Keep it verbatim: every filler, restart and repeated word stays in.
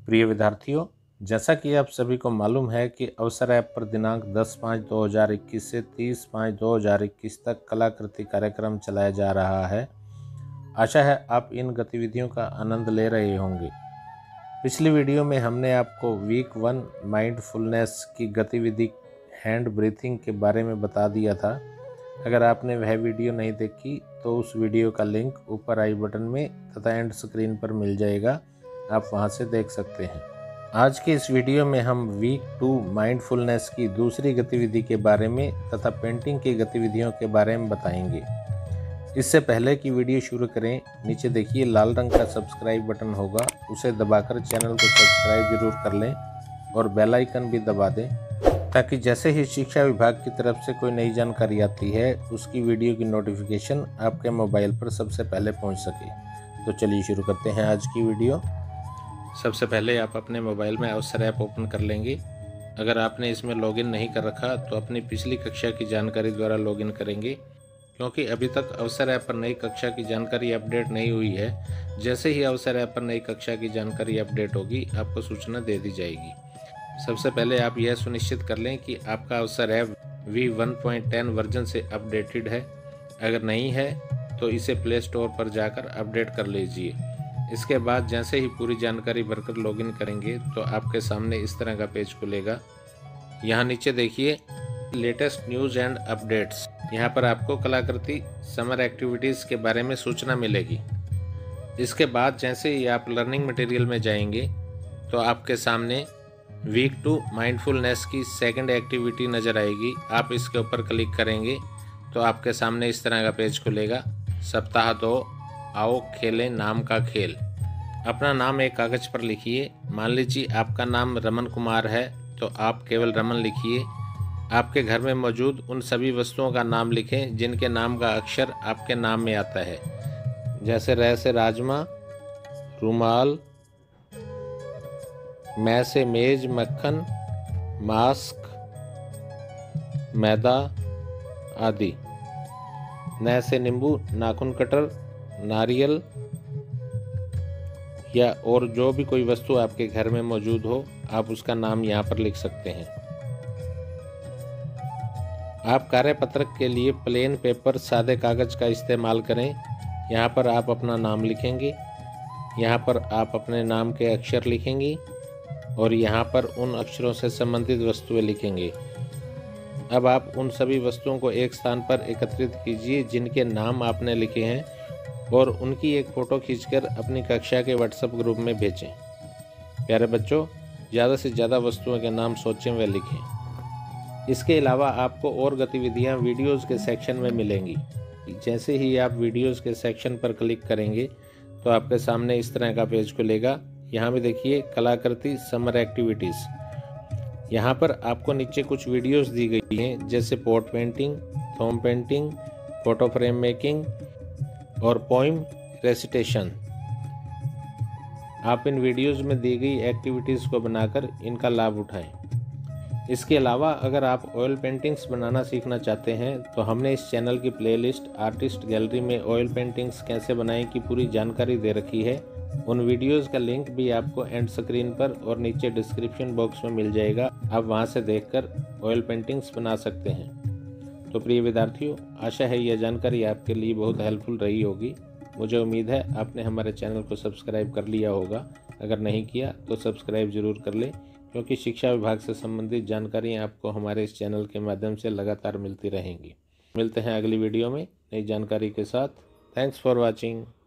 प्रिय विद्यार्थियों, जैसा कि आप सभी को मालूम है कि अवसर ऐप पर दिनांक दस पाँच दो हज़ार इक्कीस से तीस पाँच दो हज़ार इक्कीस तक कलाकृति कार्यक्रम चलाया जा रहा है। आशा है आप इन गतिविधियों का आनंद ले रहे होंगे। पिछली वीडियो में हमने आपको वीक वन माइंडफुलनेस की गतिविधि हैंड ब्रीथिंग के बारे में बता दिया था। अगर आपने वह वीडियो नहीं देखी तो उस वीडियो का लिंक ऊपर आई बटन में तथा एंड स्क्रीन पर मिल जाएगा, आप वहां से देख सकते हैं। आज के इस वीडियो में हम वीक टू माइंडफुलनेस की दूसरी गतिविधि के बारे में तथा पेंटिंग की गतिविधियों के बारे में बताएंगे। इससे पहले कि वीडियो शुरू करें, नीचे देखिए लाल रंग का सब्सक्राइब बटन होगा, उसे दबाकर चैनल को सब्सक्राइब जरूर कर लें और बेल आइकन भी दबा दें ताकि जैसे ही शिक्षा विभाग की तरफ से कोई नई जानकारी आती है उसकी वीडियो की नोटिफिकेशन आपके मोबाइल पर सबसे पहले पहुंच सके। तो चलिए शुरू करते हैं आज की वीडियो। सबसे पहले आप अपने मोबाइल में अवसर ऐप ओपन कर लेंगे। अगर आपने इसमें लॉगिन नहीं कर रखा तो अपनी पिछली कक्षा की जानकारी द्वारा लॉगिन करेंगे, क्योंकि अभी तक अवसर ऐप पर नई कक्षा की जानकारी अपडेट नहीं हुई है। जैसे ही अवसर ऐप पर नई कक्षा की जानकारी अपडेट होगी आपको सूचना दे दी जाएगी। सबसे पहले आप यह सुनिश्चित कर लें कि आपका Avsar app V one point ten version से अपडेटेड है। अगर नहीं है तो इसे प्ले स्टोर पर जाकर अपडेट कर लीजिए। इसके बाद जैसे ही पूरी जानकारी भरकर लॉगिन करेंगे तो आपके सामने इस तरह का पेज खुलेगा। यहाँ नीचे देखिए लेटेस्ट न्यूज़ एंड अपडेट्स। यहाँ पर आपको कलाकृति समर एक्टिविटीज़ के बारे में सूचना मिलेगी। इसके बाद जैसे ही आप लर्निंग मटेरियल में जाएंगे तो आपके सामने वीक टू माइंडफुलनेस की सेकंड एक्टिविटी नज़र आएगी। आप इसके ऊपर क्लिक करेंगे तो आपके सामने इस तरह का पेज खुलेगा। सप्ताह दो, आओ खेलें नाम का खेल। अपना नाम एक कागज़ पर लिखिए। मान लीजिए आपका नाम रमन कुमार है तो आप केवल रमन लिखिए। आपके घर में मौजूद उन सभी वस्तुओं का नाम लिखें जिनके नाम का अक्षर आपके नाम में आता है, जैसे र से राजमा, रुमाल, मैं से मेज, मक्खन, मास्क, मैदा आदि। न से नींबू, नाखून कटर, नारियल या और जो भी कोई वस्तु आपके घर में मौजूद हो आप उसका नाम यहाँ पर लिख सकते हैं। आप कार्यपत्रक के लिए प्लेन पेपर सादे कागज़ का इस्तेमाल करें। यहाँ पर आप अपना नाम लिखेंगे, यहाँ पर आप अपने नाम के अक्षर लिखेंगी और यहाँ पर उन अक्षरों से संबंधित वस्तुएं लिखेंगे। अब आप उन सभी वस्तुओं को एक स्थान पर एकत्रित कीजिए जिनके नाम आपने लिखे हैं और उनकी एक फ़ोटो खींचकर अपनी कक्षा के व्हाट्सएप ग्रुप में भेजें। प्यारे बच्चों, ज़्यादा से ज़्यादा वस्तुओं के नाम सोचें व लिखें। इसके अलावा आपको और गतिविधियाँ वीडियोज़ के सेक्शन में मिलेंगी। जैसे ही आप वीडियोज़ के सेक्शन पर क्लिक करेंगे तो आपके सामने इस तरह का पेज खुलेगा। यहाँ पे देखिए कलाकृति समर एक्टिविटीज़। यहाँ पर आपको नीचे कुछ वीडियोस दी गई हैं, जैसे pot painting, thumb painting, photo frame making और पोइम रेसिटेशन। आप इन वीडियोस में दी गई एक्टिविटीज़ को बनाकर इनका लाभ उठाएं। इसके अलावा अगर आप ऑयल पेंटिंग्स बनाना सीखना चाहते हैं तो हमने इस चैनल की प्लेलिस्ट आर्टिस्ट गैलरी में ऑयल पेंटिंग्स कैसे बनाएं की पूरी जानकारी दे रखी है। उन वीडियोस का लिंक भी आपको एंड स्क्रीन पर और नीचे डिस्क्रिप्शन बॉक्स में मिल जाएगा। आप वहां से देखकर ऑयल पेंटिंग्स बना सकते हैं। तो प्रिय विद्यार्थियों, आशा है यह जानकारी आपके लिए बहुत हेल्पफुल रही होगी। मुझे उम्मीद है आपने हमारे चैनल को सब्सक्राइब कर लिया होगा। अगर नहीं किया तो सब्सक्राइब जरूर कर लें, क्योंकि शिक्षा विभाग से संबंधित जानकारियाँ आपको हमारे इस चैनल के माध्यम से लगातार मिलती रहेंगी। मिलते हैं अगली वीडियो में नई जानकारी के साथ। Thanks for watching.